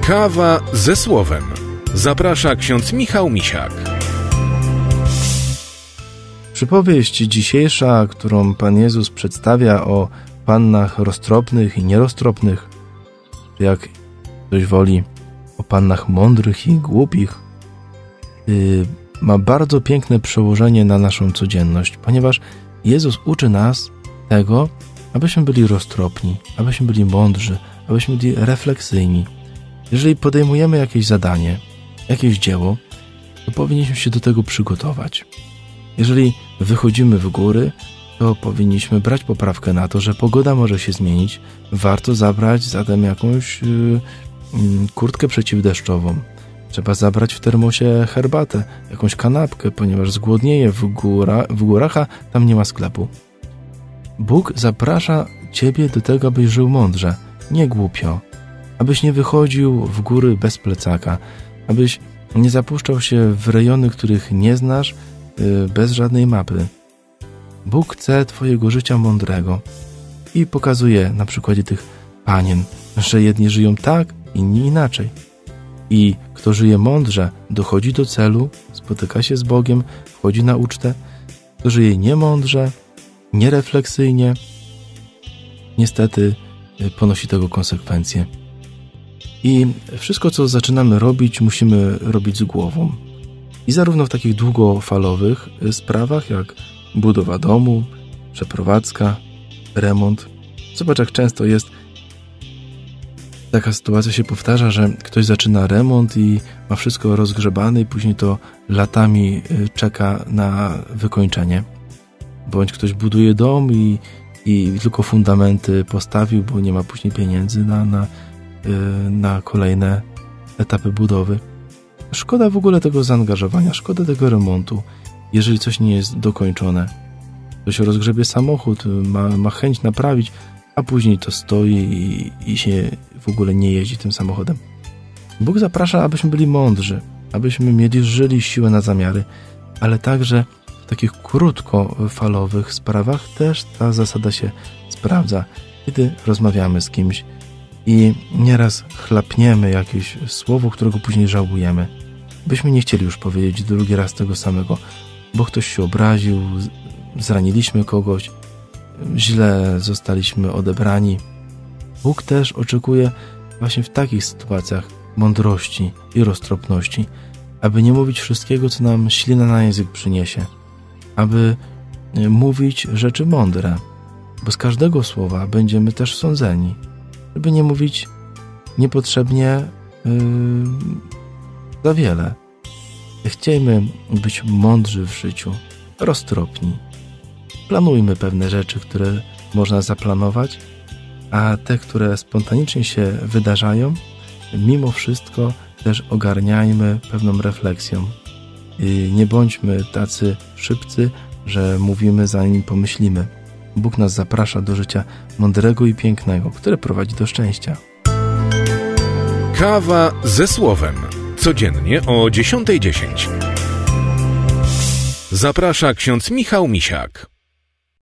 Kawa ze słowem. Zaprasza ksiądz Michał Misiak. Przypowieść dzisiejsza, którą Pan Jezus przedstawia o pannach roztropnych i nieroztropnych, jak ktoś woli, o pannach mądrych i głupich, ma bardzo piękne przełożenie na naszą codzienność, ponieważ Jezus uczy nas tego, abyśmy byli roztropni, abyśmy byli mądrzy, abyśmy byli refleksyjni. Jeżeli podejmujemy jakieś zadanie, jakieś dzieło, to powinniśmy się do tego przygotować. Jeżeli wychodzimy w góry, to powinniśmy brać poprawkę na to, że pogoda może się zmienić. Warto zabrać zatem jakąś kurtkę przeciwdeszczową. Trzeba zabrać w termosie herbatę, jakąś kanapkę, ponieważ zgłodnieje w górach, a tam nie ma sklepu. Bóg zaprasza Ciebie do tego, abyś żył mądrze, nie głupio. Abyś nie wychodził w góry bez plecaka, abyś nie zapuszczał się w rejony, których nie znasz, bez żadnej mapy. Bóg chce Twojego życia mądrego i pokazuje na przykładzie tych panien, że jedni żyją tak, inni inaczej. I kto żyje mądrze, dochodzi do celu, spotyka się z Bogiem, wchodzi na ucztę. Kto żyje niemądrze, nierefleksyjnie, niestety ponosi tego konsekwencje. I wszystko, co zaczynamy robić, musimy robić z głową. I zarówno w takich długofalowych sprawach, jak budowa domu, przeprowadzka, remont. Zobacz, jak często jest taka sytuacja, się powtarza, że ktoś zaczyna remont i ma wszystko rozgrzebane i później to latami czeka na wykończenie. Bądź ktoś buduje dom i tylko fundamenty postawił, bo nie ma później pieniędzy na kolejne etapy budowy. Szkoda w ogóle tego zaangażowania, szkoda tego remontu, jeżeli coś nie jest dokończone. Ktoś rozgrzebie samochód, ma chęć naprawić, a później to stoi i się w ogóle nie jeździ tym samochodem. Bóg zaprasza, abyśmy byli mądrzy, abyśmy żyli siłę na zamiary, ale także w takich krótkofalowych sprawach też ta zasada się sprawdza, kiedy rozmawiamy z kimś i nieraz chlapniemy jakieś słowo, którego później żałujemy. Byśmy nie chcieli już powiedzieć drugi raz tego samego, bo ktoś się obraził, zraniliśmy kogoś, źle zostaliśmy odebrani. Bóg też oczekuje właśnie w takich sytuacjach mądrości i roztropności, aby nie mówić wszystkiego, co nam ślina na język przyniesie, aby mówić rzeczy mądre, bo z każdego słowa będziemy też sądzeni, żeby nie mówić niepotrzebnie za wiele. Chciejmy być mądrzy w życiu, roztropni. Planujmy pewne rzeczy, które można zaplanować, a te, które spontanicznie się wydarzają, mimo wszystko też ogarniajmy pewną refleksją. I nie bądźmy tacy szybcy, że mówimy zanim pomyślimy. Bóg nas zaprasza do życia mądrego i pięknego, które prowadzi do szczęścia. Kawa ze słowem. Codziennie o 10:10. Zaprasza ksiądz Michał Misiak.